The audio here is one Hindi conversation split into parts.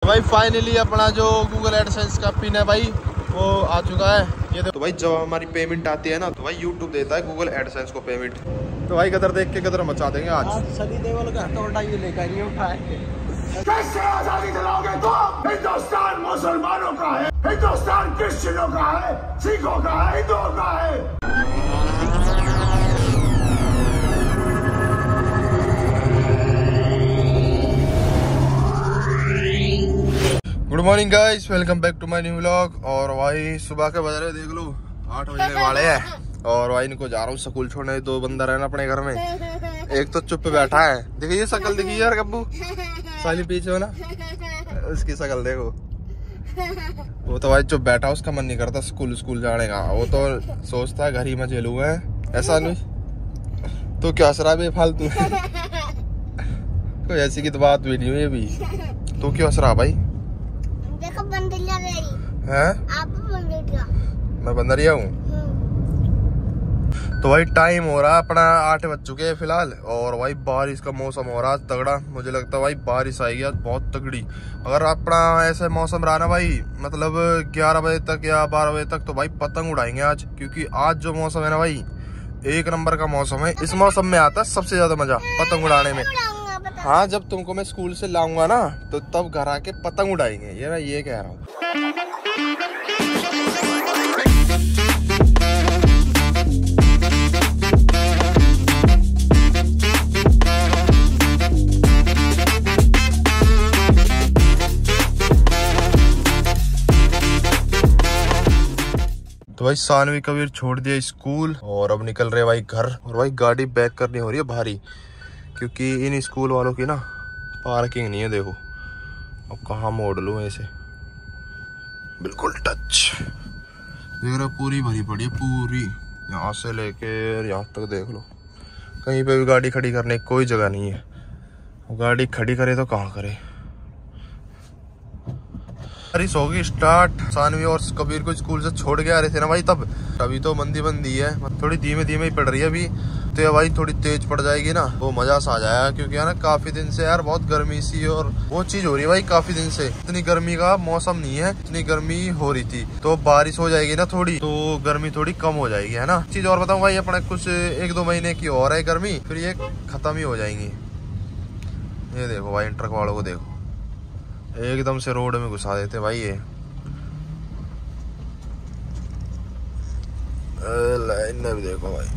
भाई फाइनली अपना जो गूगल एडसेंस का पिन है भाई वो आ चुका है। ये तो भाई जब हमारी पेमेंट आती है ना तो भाई यूट्यूब देता है गूगल एडसेंस को पेमेंट। तो भाई कदर देख के कदर मचा देंगे आज। सनी देओल का हटोटा ये लेकर नहीं उठाए। कैसे आजादी दिलाओगे तुम? हिंदुस्तान मुसलमानों का है, हिंदुस्तान क्रिश्चियनों का है, सिखों का है, हिंदुओं का है। Good morning guys, welcome back to my new vlog. और भाई सुबह के बज रहे देख लो 8 बजने वाले हैं और भाई इनको जा रहा हूँ स्कूल छोड़ने। 2 बंदा रहना अपने घर में, एक तो चुप पे बैठा है। देखिए शक्ल देखिए यार गब्बू, साली पीछे हो ना, उसकी शक्ल देखो। वो तो भाई चुप बैठा, उसका मन नहीं करता स्कूल जाने का। वो तो सोचता है घर ही में जेलू है। ऐसा नहीं तो क्या शराब है फालतू कोई ऐसी की तो बात भी नहीं हुई अभी। तो क्यों शराब भाई? देखो बंदरिया मेरी है, आप बंदरिया, मैं बंदरिया हूँ। तो भाई टाइम हो रहा है अपना 8 बज चुके हैं फिलहाल। और भाई बारिश का मौसम हो रहा है तगड़ा। मुझे लगता है भाई बारिश आएगी आज बहुत तगड़ी। अगर अपना ऐसे मौसम रहा ना भाई, मतलब 11 बजे तक या 12 बजे तक, तो भाई पतंग उड़ाएंगे आज। क्योंकि आज जो मौसम है ना भाई, 1 नंबर का मौसम है। इस मौसम में आता है सबसे ज्यादा मजा पतंग उड़ाने में। हाँ, जब तुमको मैं स्कूल से लाऊंगा ना तो तब घर आके पतंग उड़ाएंगे, ये मैं ये कह रहा हूँ। तो भाई सानवी कबीर छोड़ दिया स्कूल और अब निकल रहे भाई घर। और भाई गाड़ी बैक करनी हो रही है भारी, क्योंकि इन स्कूल वालों की ना पार्किंग नहीं है। देखो अब कहाँ मोड़ लूँ ऐसे, बिल्कुल टच देख रहा, पूरी भरी पड़ी है पूरी, यहाँ से लेके यहाँ तक देख लो। कहीं पे भी गाड़ी खड़ी करने की कोई जगह नहीं है। गाड़ी खड़ी करे तो कहाँ करे। बारिश होगी स्टार्ट। सानवी और कबीर को स्कूल से छोड़ के आ रहे थे ना भाई तब, अभी तो मंदी है, थोड़ी धीमे धीमे ही पड़ रही है अभी। तो भाई थोड़ी तेज पड़ जाएगी ना वो मजा सा आ जाएगा। क्योंकि है ना काफी दिन से यार बहुत गर्मी सी और वो चीज हो रही है भाई। काफी दिन से इतनी गर्मी का मौसम नहीं है, इतनी गर्मी हो रही थी। तो बारिश हो जाएगी ना थोड़ी, तो गर्मी थोड़ी कम हो जाएगी, है ना। चीज और बताऊँ भाई, अपने कुछ 1-2 महीने की और है गर्मी, फिर ये खत्म ही हो जाएंगी। ये देखो भाई ट्रक वालों को देखो, एकदम से रोड में घुसा देते भाई ये। लाइन भी देखो भाई।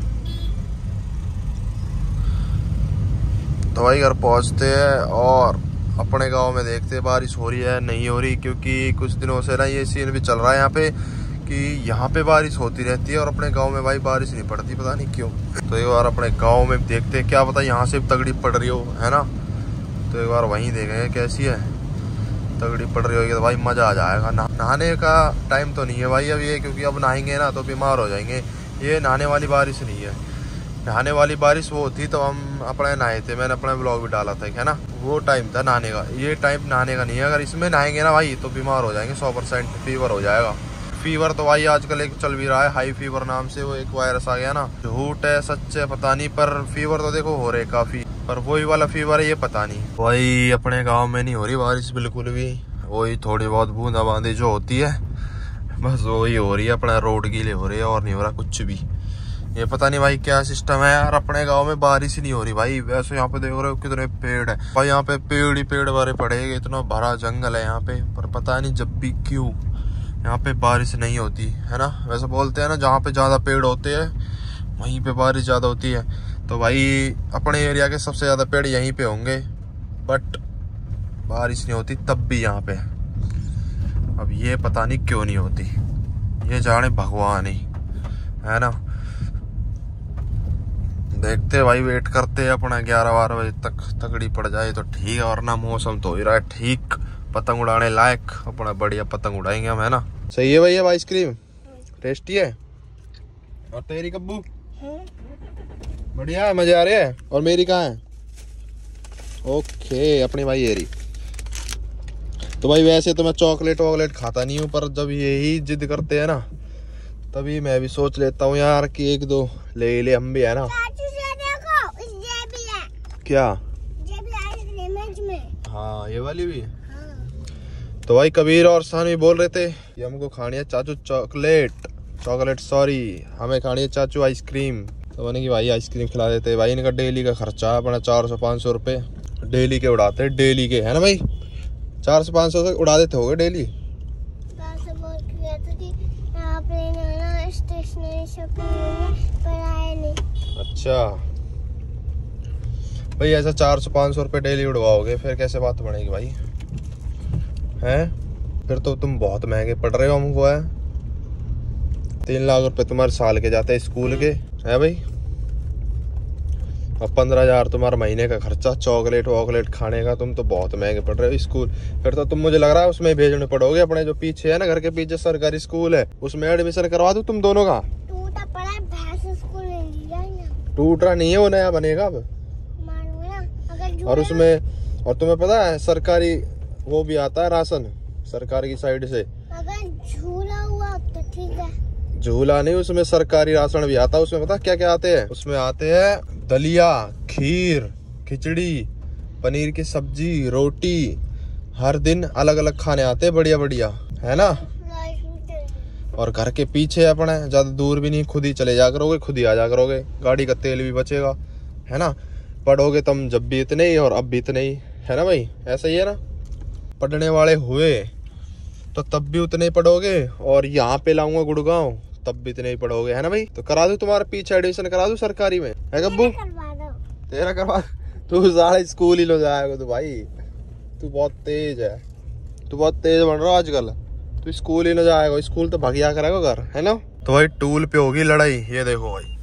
तो भाई घर पहुंचते हैं और अपने गांव में देखते हैं बारिश हो रही है नहीं हो रही। क्योंकि कुछ दिनों से ना ये सीन भी चल रहा है यहाँ पे कि यहाँ पे बारिश होती रहती है और अपने गांव में भाई बारिश नहीं पड़ती, पता नहीं क्यों। तो एक बार अपने गांव में देखते हैं, क्या पता यहाँ से तगड़ी पड़ रही हो, है ना। तो एक बार वहीं देखेंगे कैसी है, तगड़ी पड़ रही होगी तो भाई मजा आ जाएगा। नहाने का टाइम तो नहीं है भाई अब ये, क्योंकि अब नहाएंगे ना तो बीमार हो जाएंगे। ये नहाने वाली बारिश नहीं है। नहाने वाली बारिश वो थी तो हम अपने नहाए थे, मैंने अपना ब्लॉग भी डाला था, है ना। वो टाइम था नहाने का, ये टाइम नहाने का नहीं है। अगर इसमें नहाएंगे ना भाई तो बीमार हो जाएंगे 100%, फीवर हो जाएगा। फीवर तो भाई आजकल एक चल भी रहा है, हाई फीवर नाम से वो एक वायरस आ गया ना। झूठ है सच है पता नहीं, पर फीवर तो देखो हो रहे काफी, पर वही वाला फीवर है ये पता नहीं। वही अपने गाँव में नहीं हो रही बारिश बिल्कुल भी, वही थोड़ी बहुत बूंदाबांदी जो होती है बस वही हो रही है। अपना रोड गीले हो रही है और नहीं हो रहा कुछ भी। ये पता नहीं भाई क्या सिस्टम है यार, अपने गांव में बारिश ही नहीं हो रही भाई। वैसे यहाँ पे देख रहे हो कितने पेड़ है भाई, यहाँ पे पेड़ ही पेड़ भरे पड़े, इतना भरा जंगल है यहाँ पे। पर पता नहीं जब भी क्यों यहाँ पे बारिश नहीं होती, है ना। वैसे बोलते हैं ना जहाँ पे ज्यादा पेड़ होते हैं वहीं पे बारिश ज्यादा होती है। तो भाई अपने एरिया के सबसे ज्यादा पेड़ यहीं पे होंगे, बट बारिश नहीं होती तब भी यहाँ पे। अब ये पता नहीं क्यों नहीं होती, ये जाने भगवान ही, है ना। देखते भाई, वेट करते हैं अपना 11-12 बजे तक तगड़ी पड़ जाए तो ठीक है। वरना मौसम तो हो ही रहा है ठीक, पतंग उड़ाने लायक। अपना बढ़िया पतंग उड़ाएंगे हम, है ना। सही है भाई, अब आइसक्रीम टेस्टी है। और तेरी कब्बू बढ़िया है, मजे आ रहे हैं। और मेरी कहाँ है? ओके अपनी भाई येरी। तो भाई वैसे तो मैं चॉकलेट वॉकलेट खाता नहीं हूँ, पर जब यही जिद करते हैं ना तभी मैं भी सोच लेता हूँ यार कि 1-2 ले हम भी, है ना। क्या? हाँ ये वाली भी। तो भाई कबीर और सानवी बोल रहे थे कि हमको खानी है चाचू चॉकलेट सॉरी, हमें खानी है चाचू आइसक्रीम। तो मैंने कि भाई आइसक्रीम खिला देते। भाई इनका डेली का खर्चा अपना 400-500 रुपये डेली के उड़ाते हैं, डेली के, है ना भाई? 400-500 से उड़ा देते होगे डेली। अच्छा भाई, ऐसा 400-500 रुपये डेली उड़वाओगे फिर कैसे बात बनेगी भाई? हैं? फिर तो तुम बहुत महंगे पड़ रहे हो हमको। है 3 लाख रुपए तुम्हारे साल के जाते हैं स्कूल के, है भाई? अब 15,000 तुम्हारा महीने का खर्चा चॉकलेट वॉकलेट खाने का। तुम तो बहुत महंगे पड़ रहे हो स्कूल। फिर तो तुम, मुझे लग रहा है उसमें भेजने पड़ोगे। अपने जो पीछे है ना, घर के पीछे सरकारी स्कूल है, उसमें एडमिशन करवा दूं तुम दोनों का। टूटा पड़ा है, भैंस स्कूल नहीं लिया ना। टूट रहा नहीं है, वो नया बनेगा अब। और उसमें, और तुम्हें पता है सरकारी वो भी आता है राशन सरकार की साइड से। अगर झूला हुआ तो ठीक है। झूला नहीं, उसमें सरकारी राशन भी आता है। उसमें पता क्या क्या आते हैं? उसमें आते हैं दलिया, खीर, खिचड़ी, पनीर की सब्जी, रोटी। हर दिन अलग अलग खाने आते हैं, बढ़िया बढ़िया, है ना? और घर के पीछे अपने, ज्यादा दूर भी नहीं, खुद ही चले जा करोगे, खुद ही आ जा करोगे, गाड़ी का तेल भी बचेगा, है ना? पढ़ोगे तुम जब भी इतने ही और अब भी इतने ही, है ना भाई? ऐसा ही है ना? पढ़ने वाले हुए तो तब भी उतने ही पढ़ोगे, और यहाँ पे लाऊंगा गुड़गांव तब भी इतने ही पढ़ोगे, है ना भाई? तो करा दूं तुम्हारे पीछे एडमिशन, करा दूं सरकारी में, है गब्बू? तेरा करवा। तू सारा स्कूल ही लो जाएगा तो भाई, तू बहुत तेज है, तू बहुत तेज बन रहा आजकल। तू स्कूल ही न जाएगा, स्कूल तो भगिया करेगा घर, है ना? तो भाई टूल पे होगी लड़ाई, ये देखो भाई।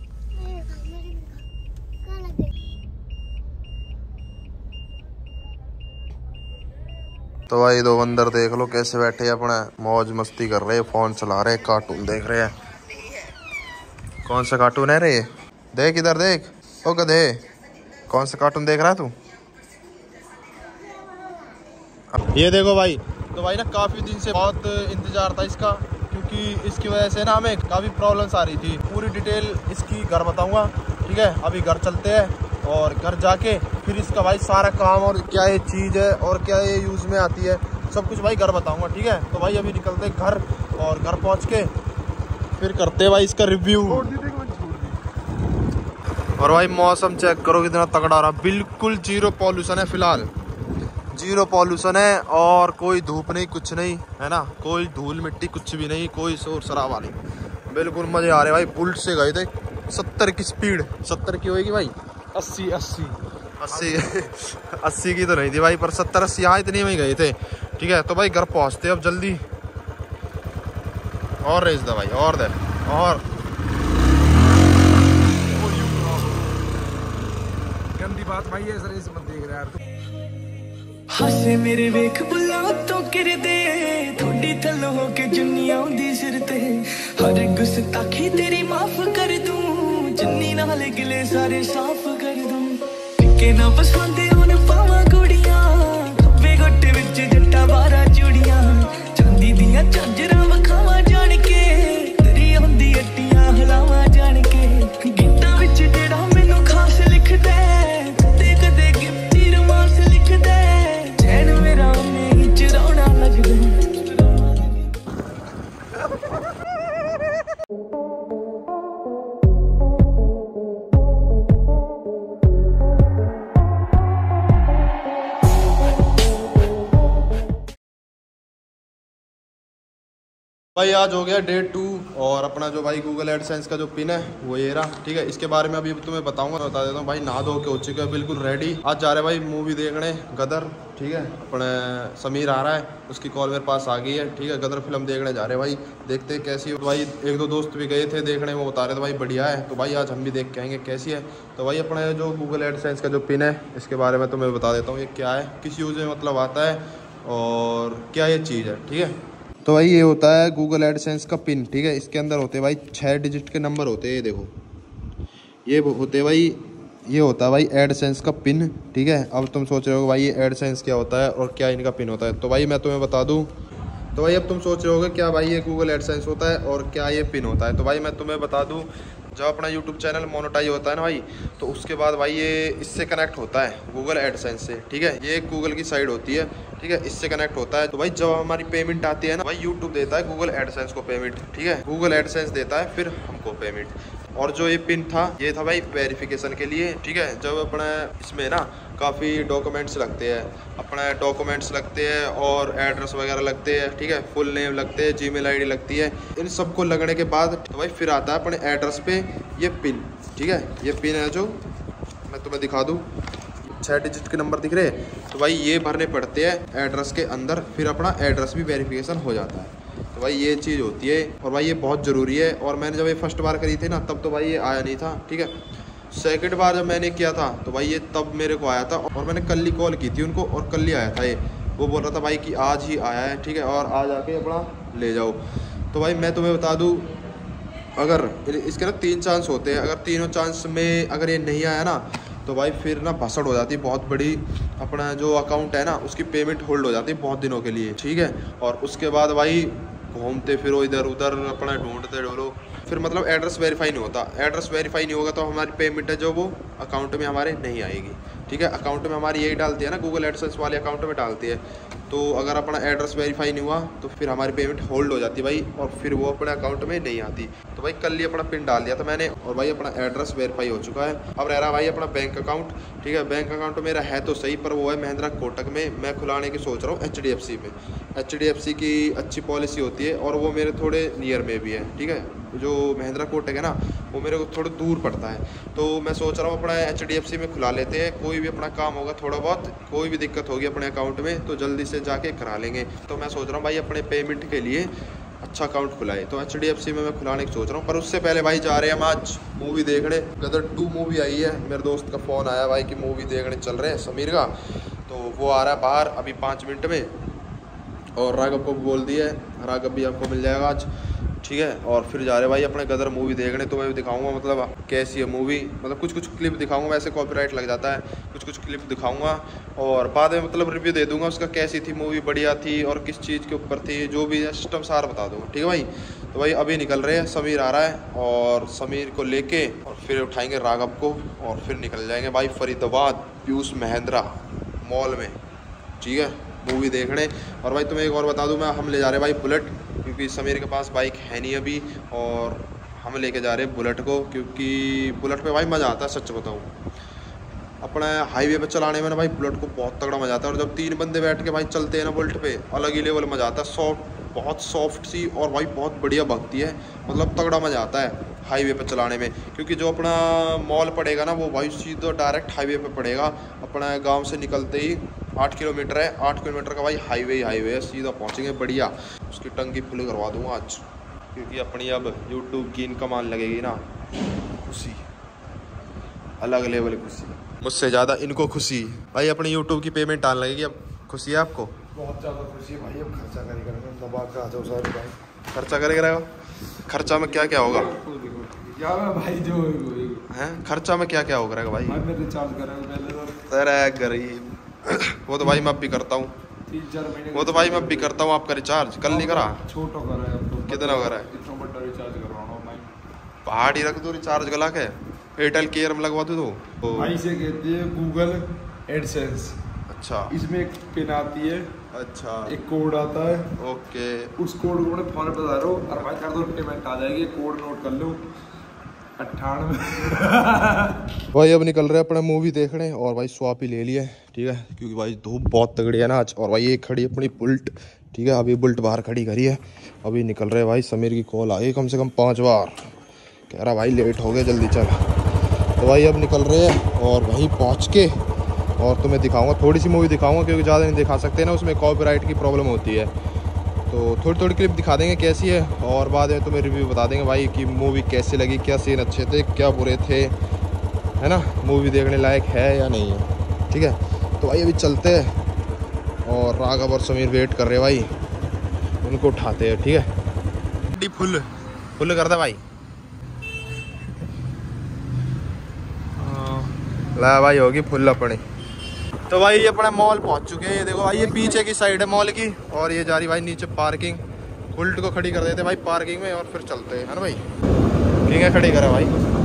तो भाई दो बंदर देख लो कैसे बैठे अपना मौज मस्ती कर रहे हैं, फोन चला रहे हैं, कार्टून देख रहे हैं। कौन सा कार्टून है रे? देख इधर देख, ओ गधे, कौन सा कार्टून देख रहा है तू? ये देखो भाई। तो भाई ना काफी दिन से बहुत इंतजार था इसका, क्योंकि इसकी वजह से ना हमें काफी प्रॉब्लम्स आ रही थी। पूरी डिटेल इसकी घर बताऊंगा, ठीक है? अभी घर चलते हैं और घर जाके फिर इसका भाई सारा काम और क्या ये चीज़ है और क्या ये यूज़ में आती है, सब कुछ भाई घर बताऊंगा, ठीक है? तो भाई अभी निकलते हैं घर, और घर पहुंच के फिर करते हैं भाई इसका रिव्यू। और भाई मौसम चेक करो कितना तगड़ा रहा, बिल्कुल जीरो पॉल्यूशन है, फिलहाल जीरो पॉल्यूशन है, और कोई धूप नहीं, कुछ नहीं, है ना? कोई धूल मिट्टी कुछ भी नहीं, कोई शोर शराबा नहीं, बिल्कुल मजे आ रहे भाई। बुलेट से गए थे 70 की स्पीड, 70 की होगी भाई, 80 की तो नहीं थी भाई, पर 70-80 यहाँ इतनी में ही गए थे, ठीक है? तो भाई घर पहुँचते अब जल्दी, और रेस दे भाई, और दे, और गंदी बात भाई है सर, इस मत देख रहे यार। हासे मेरे वेख बुला तो कर दे, थोड़ी थल हो के जुनिया दी सिर ते, हर गुस्ताखी तेरी माफ कर दूं, जिन्नी नाल गिले सारे साफ कर दूं। के ना पसंद उन पावा कुड़ियां, खब्बे गोटे विच जट्टा 12 चूड़ियां, चांदी दियां झांजरां वखावा जान के, तेरी आंदी अट्टियां हलावा जान के, गीतां विच जेड़ा मैनू खास लिखदा, कदे कदे गिफ्टी रोमांस लिखदा, चैन मेरा नहीं चुराना लगदा। भाई आज हो गया डे 2, और अपना जो भाई गूगल एडसेंस का जो पिन है वो ये रहा, ठीक है? इसके बारे में अभी तुम्हें बताऊंगा, बता देता हूँ भाई। नहा धो के हो चुके हैं, बिल्कुल रेडी। आज जा रहे भाई मूवी देखने, गदर, ठीक है? अपने समीर आ रहा है, उसकी कॉल मेरे पास आ गई है, ठीक है? गदर फिल्म देखने जा रहे हैं भाई, देखते हैं कैसी है। भाई 1-2 दोस्त भी गए थे देखने, वो बता रहे थे भाई बढ़िया है, तो भाई आज हम भी देख के आएंगे कैसी है। तो भाई अपना जो गूगल एडसेंस का जो पिन है, इसके बारे में तुम्हें बता देता हूँ, ये क्या है, किस यूज़ में मतलब आता है, और क्या ये चीज़ है, ठीक है? तो भाई ये होता है गूगल एडसेंस का पिन, ठीक है? इसके अंदर होते हैं भाई 6 डिजिट के नंबर होते हैं, ये देखो, ये होते भाई, ये होता है भाई एडसेंस का पिन, ठीक है? अब तुम सोच रहे हो भाई ये एडसेंस क्या होता है और क्या इनका पिन होता है, तो भाई मैं तुम्हें बता दूं। तो भाई अब तुम सोच रहे होगे क्या भाई ये गूगल एडसेंस होता है और क्या ये पिन होता है, तो भाई मैं तुम्हें बता दूं। जब अपना यूट्यूब चैनल मोनेटाइज होता है ना भाई, तो उसके बाद भाई ये इससे कनेक्ट होता है गूगल एडसेंस से, ठीक है। ये गूगल की साइड होती है, ठीक है, इससे कनेक्ट होता है। तो भाई जब हमारी पेमेंट आती है ना भाई, यूट्यूब देता है गूगल एडसेंस को पेमेंट, ठीक है, गूगल एडसेंस देता है फिर हमको पेमेंट। और जो ये पिन था, ये था भाई वेरिफिकेशन के लिए, ठीक है। जब अपना इसमें ना काफ़ी डॉक्यूमेंट्स लगते हैं, अपना डॉक्यूमेंट्स लगते हैं और एड्रेस वगैरह लगते हैं, ठीक है, फुल नेम लगते हैं, जीमेल आईडी लगती है। इन सबको लगने के बाद तो भाई फिर आता है अपने एड्रेस पे ये पिन, ठीक है। ये पिन है जो मैं तुम्हें दिखा दूँ, 6 डिजिट के नंबर दिख रहे हैं, तो भाई ये भरने पड़ते हैं एड्रेस के अंदर, फिर अपना एड्रेस भी वेरिफिकेशन हो जाता है। तो भाई ये चीज़ होती है और भाई ये बहुत ज़रूरी है। और मैंने जब ये फर्स्ट बार करी थी ना, तब तो भाई ये आया नहीं था, ठीक है। सेकंड बार जब मैंने किया था तो भाई ये तब मेरे को आया था, और मैंने कल ही कॉल की थी उनको और कल ही आया था ये। वो बोल रहा था भाई कि आज ही आया है, ठीक है, और आज आके अपना ले जाओ। तो भाई मैं तुम्हें बता दूँ, अगर इसके ना 3 चांस होते हैं, अगर तीनों चांस में अगर ये नहीं आया ना, तो भाई फिर ना भसड़ हो जाती है बहुत बड़ी। अपना जो अकाउंट है ना, उसकी पेमेंट होल्ड हो जाती है बहुत दिनों के लिए, ठीक है। और उसके बाद भाई घूमते फिरो इधर उधर, अपना ढूंढते ढूंढो, फिर मतलब एड्रेस वेरीफाई नहीं होता। एड्रेस वेरीफाई नहीं होगा तो हमारी पेमेंट है जो वो अकाउंट में हमारे नहीं आएगी, ठीक है। अकाउंट में हमारी यही डालती है ना, गूगल एडसेंस वाले अकाउंट में डालती है। तो अगर अपना एड्रेस वेरीफाई नहीं हुआ तो फिर हमारी पेमेंट होल्ड हो जाती है भाई, और फिर वो अपने अकाउंट में नहीं आती। तो भाई कल ही अपना पिन डाल दिया था मैंने, और भाई अपना एड्रेस वेरीफाई हो चुका है। अब रह रहा भाई अपना बैंक अकाउंट, ठीक है। बैंक अकाउंट मेरा है तो सही, पर वो है महिंद्रा कोटक में। मैं खुलाने की सोच रहा हूँ HDFC में। HDFC की अच्छी पॉलिसी होती है और वो मेरे थोड़े नियर में भी है, ठीक है। जो महिंद्रा कोटक है ना, वो मेरे को थोड़ा दूर पड़ता है। तो मैं सोच रहा हूँ अपना HDFC में खुला लेते हैं। कोई भी अपना काम होगा थोड़ा बहुत, कोई भी दिक्कत होगी अपने अकाउंट में तो जल्दी से जाके करा लेंगे। तो मैं सोच रहा हूँ भाई अपने पेमेंट के लिए अच्छा अकाउंट खुलाए, तो HDFC में मैं खुलाने की सोच रहा हूँ। पर उससे पहले भाई जा रहे हैं हम आज मूवी देखने। गदर 2 मूवी आई है, मेरे दोस्त का फ़ोन आया भाई कि मूवी देखने चल रहे हैं समीर का, तो वो आ रहा है बाहर अभी 5 मिनट में। और राघव को बोल दिया है, राघव भी आपको मिल जाएगा आज, ठीक है। और फिर जा रहे भाई अपने गदर मूवी देखने। तो मैं दिखाऊंगा मतलब कैसी है मूवी, मतलब कुछ क्लिप दिखाऊंगा, वैसे कॉपीराइट लग जाता है, कुछ क्लिप दिखाऊंगा और बाद में मतलब रिव्यू दे दूंगा उसका, कैसी थी मूवी, बढ़िया थी और किस चीज़ के ऊपर थी, जो भी सिस्टम सारा बता दूंगा, ठीक है भाई। तो भाई अभी निकल रहे हैं, समीर आ रहा है और समीर को लेके और फिर उठाएंगे राघव को और फिर निकल जाएंगे भाई फरीदाबाद पीयूष महिंद्रा मॉल में, ठीक है, मूवी देखने। और भाई तुम्हें एक और बता दूं, मैं हम ले जा रहे हैं भाई बुलेट, क्योंकि समीर के पास बाइक है नहीं अभी, और हम लेके जा रहे हैं बुलेट को, क्योंकि बुलेट पे भाई मज़ा आता है। सच बताऊं, अपना हाईवे पे चलाने में ना भाई बुलेट को बहुत तगड़ा मज़ा आता है। और जब 3 बंदे बैठ के भाई चलते हैं ना बुलेट पे, अलग ही लेवल मज़ा आता है। बहुत सॉफ्ट सी और भाई बहुत बढ़िया भगती है, मतलब तगड़ा मज़ा आता है हाईवे पे चलाने में। क्योंकि जो अपना मॉल पड़ेगा ना, वो भाई सीधा डायरेक्ट हाईवे पे पड़ेगा। अपना गांव से निकलते ही 8 किलोमीटर है, 8 किलोमीटर का भाई हाईवे है, सीधा पहुंचेंगे बढ़िया। उसकी टंकी फुल करवा दूंगा आज, क्योंकि अपनी अब यूट्यूब की इनकम आने लगेगी ना, खुशी अलग लेवल की खुशी, मुझसे ज़्यादा इनको खुशी भाई। अपनी यूट्यूब की पेमेंट आने लगेगी, अब खुशी है आपको? बहुत ज़्यादा खुशी है भाई। अब खर्चा करेगा, दबा के आ जाओ सारे भाई। खर्चा करेगा? खर्चा में क्या क्या होगा यार भाई? जो हैं खर्चा में क्या क्या होगा भाई? मैं रिचार्ज करेगा पहले तो। अरे गरीब, वो तो भाई मैं अब भी करता हूँ, 3-4 महीने वो तो भाई मैं अब भी करता हूँ। आपका रिचार्ज कल नहीं करा? छोटा करा है, कितना करा है? इतना बड़ा रिचार्ज करवाना भाई। पहाड़ी रख दो रिचार्ज गला के, एयरटेल केयर में लगवा दो तो भाई से कहती है गूगल एडसेंस। अच्छा, इसमें एक पिन आती है, अच्छा, एक कोड आता है, ओके। उस कोड को अपने फोन पे डालो और भाई कर दो, पेमेंट आ जाएगी। कोड नोट कर लो 98। भाई अब निकल रहे अपना मूवी देखने, और भाई स्वाप ही ले लिए, ठीक है, क्योंकि भाई धूप बहुत तगड़ी है ना आज। और भाई ये खड़ी अपनी बुलेट, ठीक है, अभी बुलेट बाहर खड़ी करी है, अभी निकल रहे भाई। समीर की कॉल आई कम से कम 5 बार, कह रहा भाई लेट हो गए जल्दी चल। तो भाई अब निकल रहे हैं और वहीं पहुँच के और तुम्हें दिखाऊंगा, थोड़ी सी मूवी दिखाऊंगा, क्योंकि ज़्यादा नहीं दिखा सकते ना, उसमें कॉपीराइट की प्रॉब्लम होती है। तो थोड़ी क्लिप दिखा देंगे कैसी है, और बाद में तुम्हें रिव्यू बता देंगे भाई कि मूवी कैसी लगी, क्या सीन अच्छे थे, क्या बुरे थे, है ना, मूवी देखने लायक है या नहीं है, ठीक है। तो भाई अभी चलते हैं और राघव और समीर वेट कर रहे हैं भाई, उनको उठाते हैं, ठीक है। फुल कर दे भाई। ला भाई होगी फुल अपनी। तो भाई ये अपने मॉल पहुंच चुके हैं, ये देखो भाई, ये पीछे की साइड है मॉल की, और ये जा रही भाई नीचे पार्किंग। बुलेट को खड़ी कर देते भाई पार्किंग में और फिर चलते हैं, है ना भाई। ठीक है खड़ी करा भाई।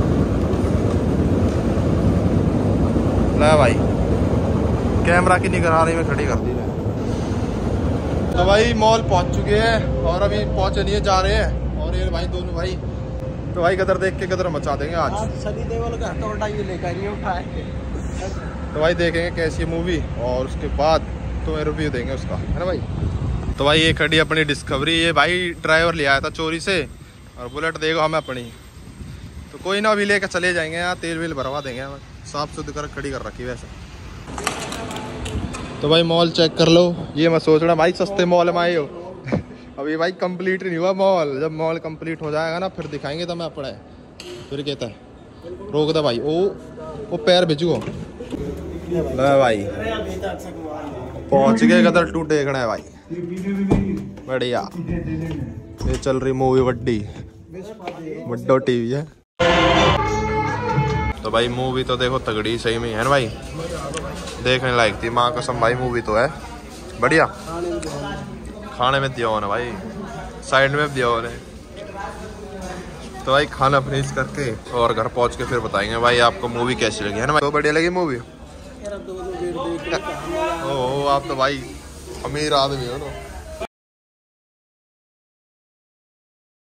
ला भाई कैमरा की निगरानी में खड़ी कर दी है। तो भाई मॉल पहुंच चुके हैं और अभी पहुंचे नहीं जा रहे हैं। और ये भाई दोनों भाई तो भाई गदर देख के गदर मचा देंगे आज। सनी देओल का हथौड़ा ये लेकर नहीं उठाए। तो भाई देखेंगे कैसी है मूवी और उसके बाद तो रिव्यू देंगे उसका, है ना भाई। तो भाई ये खड़ी अपनी डिस्कवरी। ये भाई ड्राइवर ले आया था चोरी से और बुलेट देगा हमें अपनी। तो कोई ना अभी लेकर चले जाएंगे यहाँ, तेल वेल भरवा देंगे। साफ सुथरी कर खड़ी कर रखी वैसे। तो भाई मॉल चेक कर लो। ये मैं सोच रहा भाई सस्ते मॉल में आए हो। अभी भाई कंप्लीट नहीं हुआ मॉल। जब मॉल कंप्लीट हो जाएगा ना फिर दिखाएंगे तो मैं अपने। फिर कहता है रोक दे भाई। वो पैर भिजो भाई। पहुंच गए गदर 2 देखना है भाई। बढ़िया। ये चल रही मूवी वड्डी वड्डो टीवी है। तो भाई मूवी तो देखो तगड़ी सही में है ना भाई। देखने लायक थी माँ कसम भाई। मूवी तो है बढ़िया। खाने में दिया ना भाई, साइड में दिया ने। तो भाई खाना फिनिश करके और घर पहुंच के फिर बताएंगे भाई आपको मूवी कैसी लगी, है ना भाई। तो बढ़िया लगी मूवी। ओ आप तो भाई अमीर आदमी हो ना।